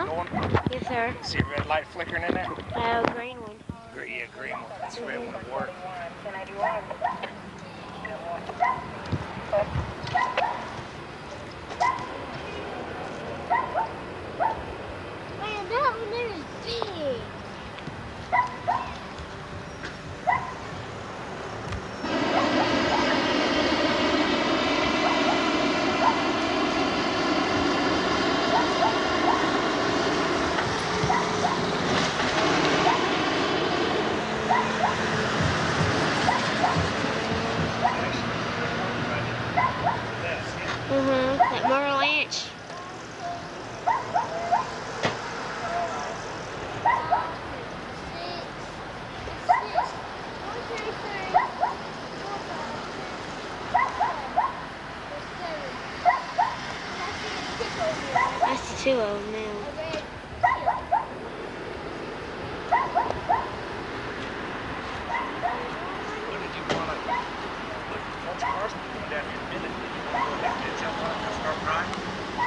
going? Yes, sir. See a red light flickering in there? Green one. Yeah, green one. That's red one at work. Man, that one there is big. At Merrill Lynch. I see 2 of them now. What did you want to look once cars come down here in a minute? You want to go back to jump on and start riding?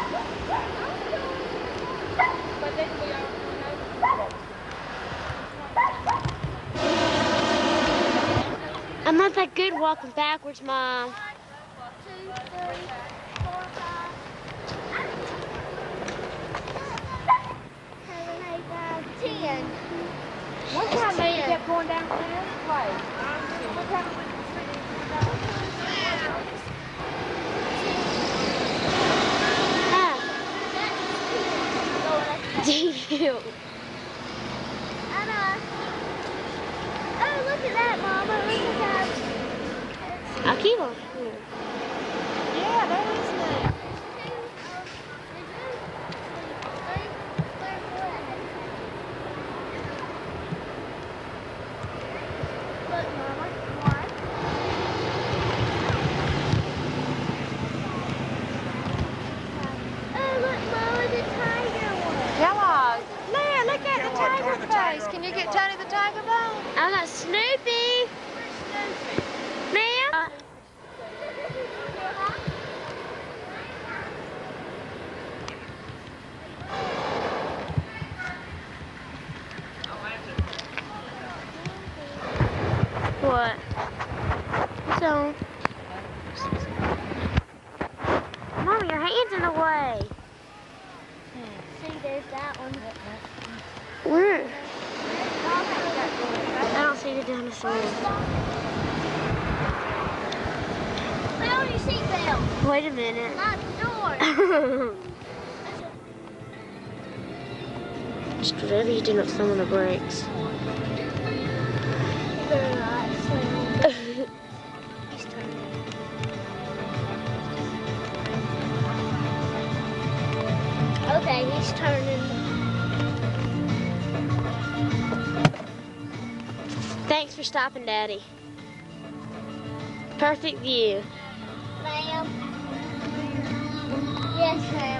I'm not that good walking backwards, Mom. 1, 2, 3, 4, 5, 7, 8, 9, 10. One time they kept going down to the other place. One time Deal. Anna. Oh, look at that, Mama. Look at that. I'll keep on. yeah, that is nice. Look, Mama. 1. Oh, look, Mama, the tiger one. Kellogg. Leah, look at the tiger face. Can you get Tony the tiger bone? I got Snoopy. Ma'am? What? What's on? Mom, your hand's in the way. See, there's that one. Where? I don't see the dinosaur. Put on your seatbelt. Wait a minute. Lock the door. Just whatever you do, not thumb on the brakes. He's turning. Okay, he's turning. Thanks for stopping, Daddy. Perfect view. Ma'am. Yes, ma'am.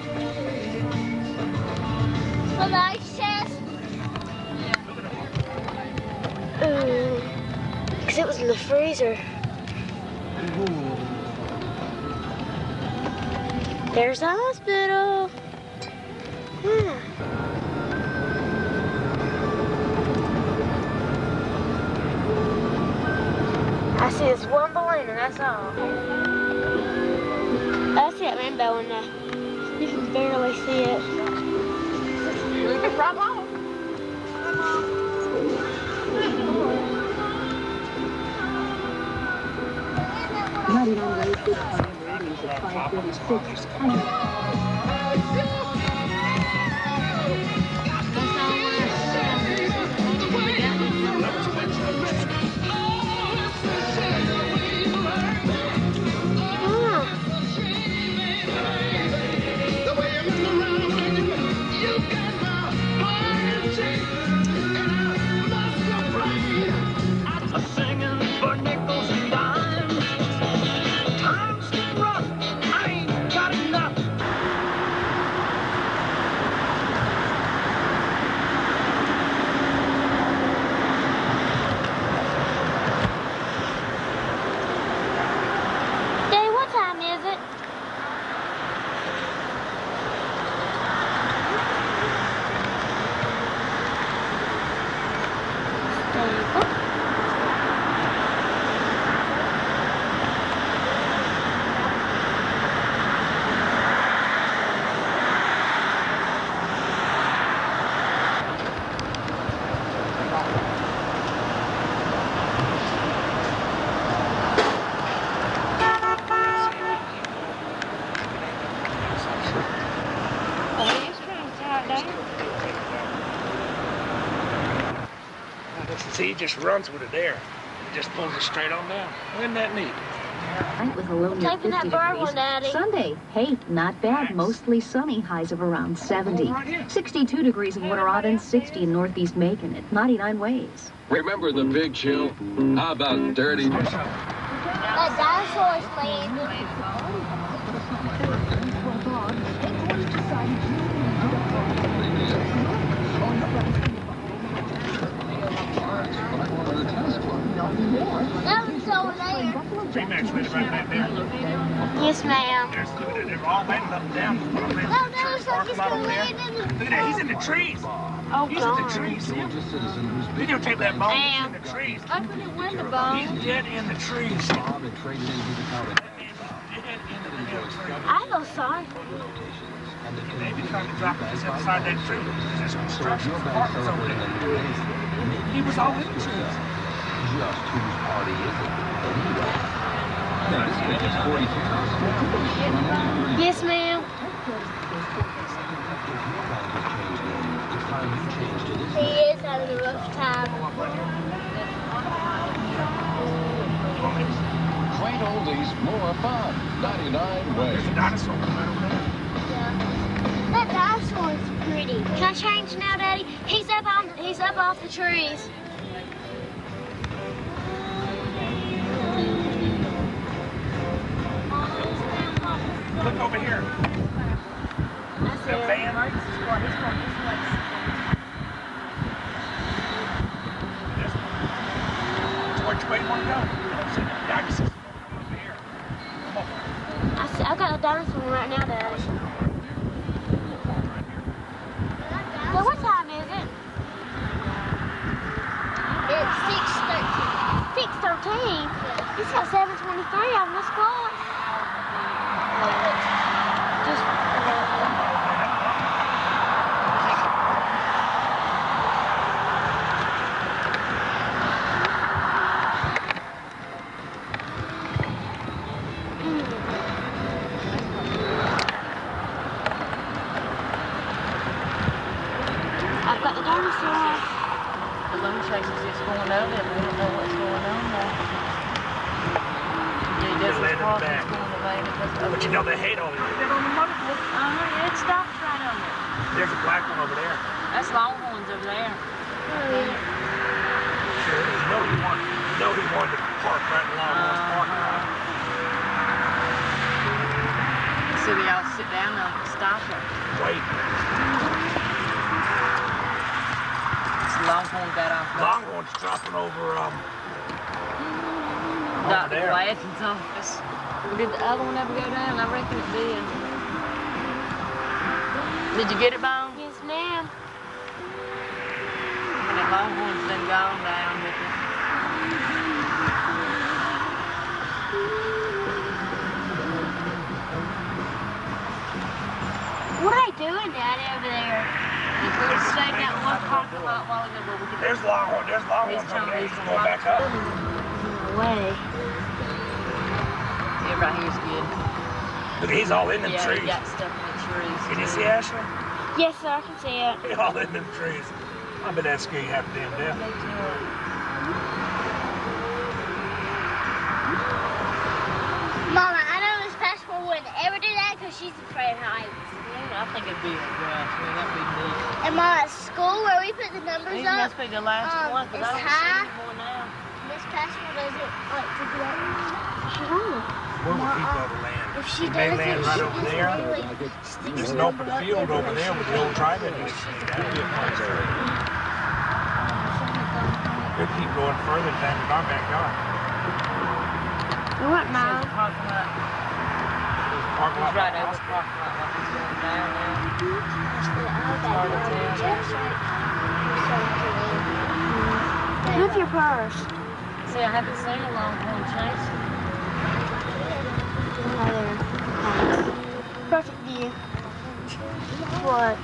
Hello, sis. Ooh. Because it was in the freezer. There's the hospital. Yeah. I see this one balloon and that's all. I see that rainbow in there. You can barely see it. From home. 99 Road, Big Pine Road, at 546. See, he just runs with it there. It just pulls it straight on down. Isn't that neat? Night with a low near Taking 50 that bird degrees. one, Daddy. Sunday, hey, not bad. Mostly sunny, highs of around 70. 62 degrees in Winterrod and 60 in northeast Macon at 99 Ways. Remember the big chill? How about dirty? That dinosaur's playing. That one's over there. Remax right back there. Yes, ma'am. They're all landing up and down. No, that looks like he's gonna land in the... Look at that, he's in the trees. Oh, He's in the God. trees. See him? Videotape that bone. He's in the trees. I couldn't win the bone. He's dead in the trees. I feel sorry. They be trying to drop us inside that tree. There's construction apartments over there. He was all in the trees. Just whose party is it? Now, this kid is 42. Yes, ma'am. He is having a rough time. Quaint oldies, more fun. 99 There's a Ways. dinosaur right over there. Yeah. That dinosaur is pretty. Can I change now, Daddy? He's up off the trees. Look over here. That's The it. van. Which way do you want to go? Yeah, I just over here. Come on. I got a dinosaur right now, Daddy. So what time is it? It's 6:13. 6:13. It's got 7:23 on this clock. Just I've got the dinosaur. The balloon chaser's just going over it. We don't know what's going on there. Yeah, he does Just his landing part. back. He's going away. And it does But you know they hate all these. They're on the motorboat. it stops right on there. There's a black one over there. That's Longhorns over there. Sure is. You know he wanted to park right along Longhorn's parking lot. So we all sit down and stop it. Wait. It's Longhorn got off. Longhorn's dropping over Dr. there. Blaston's office. Did the other one ever go down? I reckon it did. Did you get it, Bone? Yes, ma'am. And the Longhorn's been gone down with it. What are they doing, Daddy, over there? We were staying that one parking lot a while ago where we could... There's Longhorns over there. He's going back up. No way. Yeah, right here's good. Look, he's all in them Yeah, trees. he got stuck in the trees. Can you too. see Ashley? Yes, sir, I can see it. He's all in them trees. I bet that scare you half damn death. They do it. Mama, I know Miss Passport wouldn't ever do that because she's afraid of heights. Yeah, I think it'd be a grass. I mean, that'd be neat. And Mama, at school where we put the numbers These up, must be the last one, because it's I don't high. see any more now. Miss Passport doesn't like to do that. Where would people ever land? If she They does land it, right she over just there. really There's an open field over there with the old driving range. That'd be a place. We'll keep going further than our backyard. What, Mom? Parking lot. Parking lot. He's right over the parking lot like he's going down now. Part of town. Move your purse. See, I haven't seen a Longhorn chase. Perfect view. What?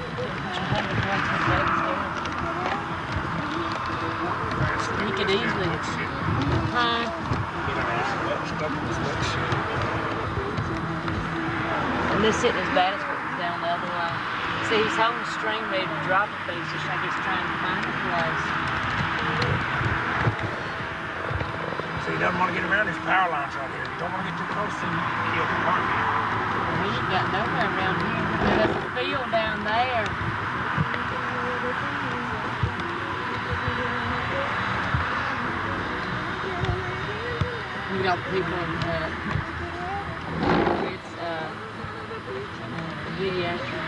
You could easily, huh? And this isn't as bad as what was down the other way. See, he's holding the string ready to drop it, but he's just like he's trying to find a place. doesn't want to get around these power lines right here. You don't want to get too close to kill the heartbeat. We ain't got nowhere around here. There's a field down there. You got people in it's pediatric.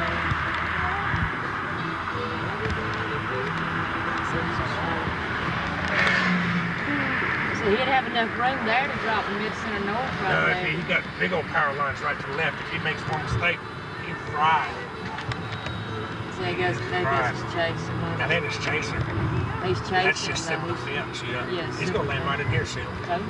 So he'd have enough room there to drop the Mid-Center North right there. He got big old power lines right to the left. If he makes one mistake, he's fried. So he goes just chasing him. Now then it's chasing. He's chasing. That's just simple defense, yeah. Yes. He's gonna land right in here soon. Okay.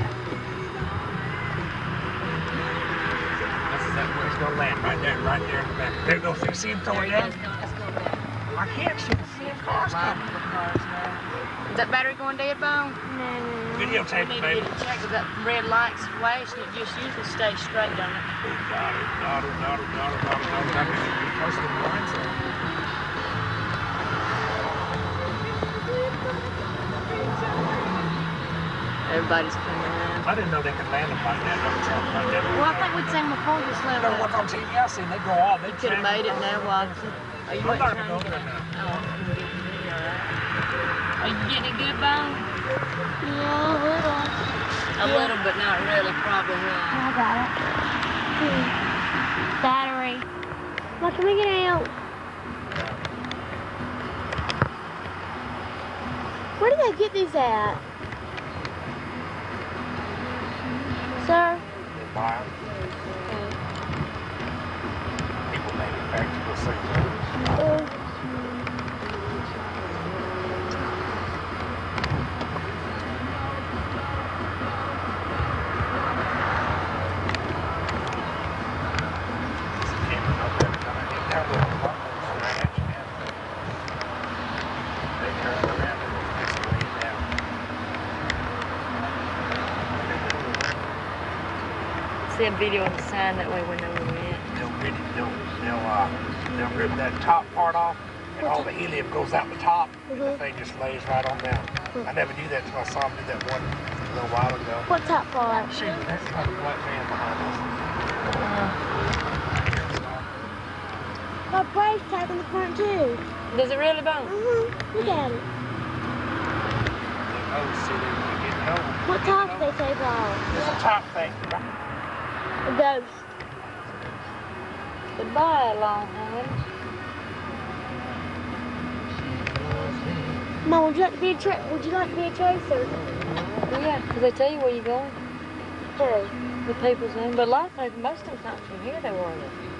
That's where he's gonna land, right there in the back. There you go. See him throw it down? Let's go back. I can't see the cars coming. Is that battery going dead, Bone? Videotape We it, need to baby. get it checked. That red light's flashing. It just usually stays straight, don't it? Close to the line, so. Everybody's coming around. I didn't know they could land them like that. Like that. Well, I think we'd seen before this No, level. what's on TV? I seen they go off. They You could have made it now, Watson. Are you I'm not trying gonna to go get there it? now. Oh, are you getting it good, Bone? Yeah, a little. A little, but not really, probably I not. got it. Battery. Look, can we get out? Where do they get these at? Sir? They buy them. People manufacture those things. See a video of the sign, that way we know where we're at. They'll rip that top part off, and all the helium goes out the top, and the thing just lays right on down. I never knew that until I saw him do that one a little while ago. What top part? Shoot, that's like a black man behind us. My brake tag in the front too. Does it really, Bone? Look at it. Oh, see, they're getting old. What top do they take off? It's a top thing. A ghost. Goodbye, Longhorn. Mom, would you like to be a chaser? Yeah, because they tell you where you're going. Hey. The people's in. But a lot of people, most of them's not from here, they were.